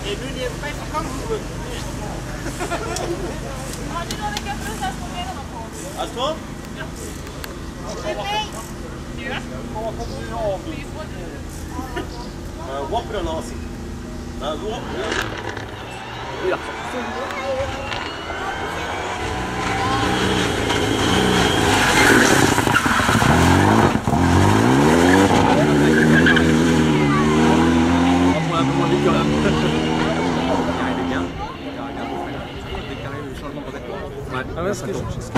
Et lui, il est pas comme vous. Aså? Whopper och nasi. Ja. Ah ouais, ce que